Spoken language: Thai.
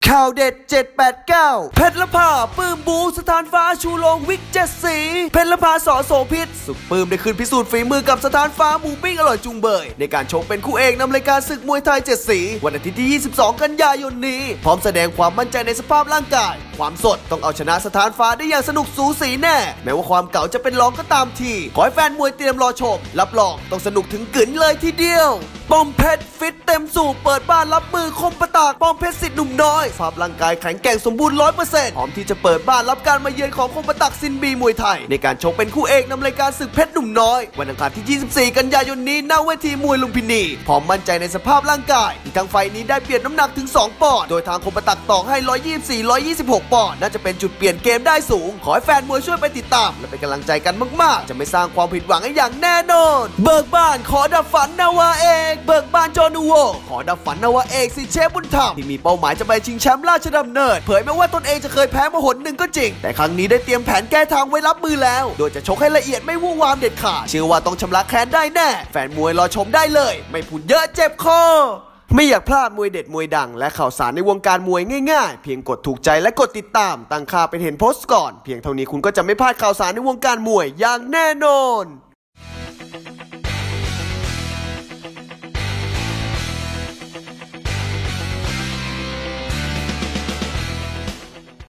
ข่าวเด็ด789เพชรละพาปื้มบูสถานฟ้าชูโรงวิก7สีเพชรละพาสอโสพิษสุดปื้มได้ขึ้นพิสูจน์ฝีมือกับสถานฟ้าหมูปิ้งอร่อยจุงเบยในการชกเป็นคู่เอกนำรายการศึกมวยไทย7สีวันอาทิตย์ที่22กันยายนนี้พร้อมแสดงความมั่นใจในสภาพร่างกายความสดต้องเอาชนะสถานฟ้าได้อย่างสนุกสูสีแน่แม้ว่าความเก่าจะเป็นรองก็ตามทีขอให้แฟนมวยเตรียมรอชมรับรองต้องสนุกถึงกึ๋นเลยทีเดียวป้อมเพชรฟิตเต็มสูบเปิดบ้านรับมือคมประตากป้อมเพชรสิทธิ์หนุ่มน้อยสภาพร่างกายแข็งแกร่งสมบูรณ์ 100% พร้อมที่จะเปิดบ้านรับการมาเยือนของคมประตักซินบีมวยไทยในการชกเป็นคู่เอกนำรายการศึกเพชรหนุ่มน้อยวันอังคารที่24กันยายนนี้ณเวทีมวยลุมพินีพร้อมมั่นใจในสภาพร่างกายที่ทางไฟนี้ได้เปลี่ยนน้ำหนักถึง2ปอนด์โดยทางคมประตักต่อให้124-126ปอนด์น่าจะเป็นจุดเปลี่ยนเกมได้สูงขอให้แฟนมวยช่วยไปติดตามและเป็นกำลังใจกันมากๆจะไม่สร้างความผิดหวังให้อย่างแน่นอนเบิกบ้านขอดับฝันนาวาเอกเบิกบ้านจอนูโวขอดับฝันนาวาเอกสิเชฟบุญธรรมที่มีเป้าหมายจะไปชิงแชมป์ราชดำเนินเผยแม้ว่าตนเองจะเคยแพ้มาหนหนึ่งก็จริงแต่ครั้งนี้ได้เตรียมแผนแก้ทางไว้รับมือแล้วโดยจะชกให้ละเอียดไม่วู่วามเด็ดขาดเชื่อว่าต้องชำระแค้นได้แน่แฟนมวยรอชมได้เลยไม่พูดเยอะเจ็บคอไม่อยากพลาดมวยเด็ดมวยดังและข่าวสารในวงการมวยง่ายๆเพียงกดถูกใจและกดติดตามตั้งค่าเป็นเห็นโพสต์ก่อนเพียงเท่านี้คุณก็จะไม่พลาดข่าวสารในวงการมวยอย่างแน่นอน